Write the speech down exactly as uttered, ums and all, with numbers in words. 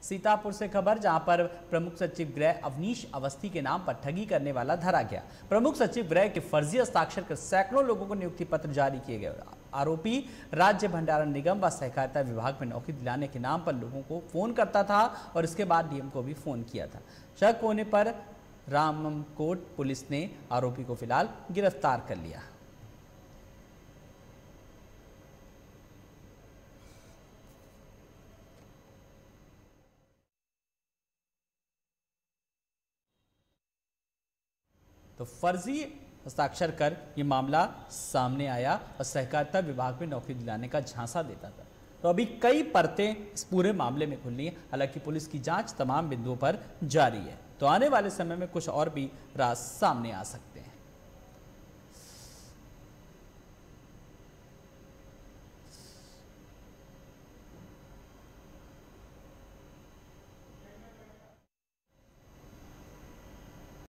सीतापुर से खबर, जहां पर प्रमुख सचिव गृह अवनीश अवस्थी के नाम पर ठगी करने वाला धरा गया। प्रमुख सचिव गृह के फर्जी हस्ताक्षर कर सैकड़ों लोगों को नियुक्ति पत्र जारी किए गए। आरोपी राज्य भंडारण निगम व सहकारिता विभाग में नौकरी दिलाने के नाम पर लोगों को फोन करता था और इसके बाद डीएम को भी फोन किया था। शक होने पर रामकोट पुलिस ने आरोपी को फिलहाल गिरफ्तार कर लिया। तो फर्जी हस्ताक्षर कर ये मामला सामने आया और सहकारिता विभाग में नौकरी दिलाने का झांसा देता था। तो अभी कई परतें इस पूरे मामले में खुली हैं। हालांकि पुलिस की जांच तमाम बिंदुओं पर जारी है। तो आने वाले समय में कुछ और भी राज सामने आ सकते हैं।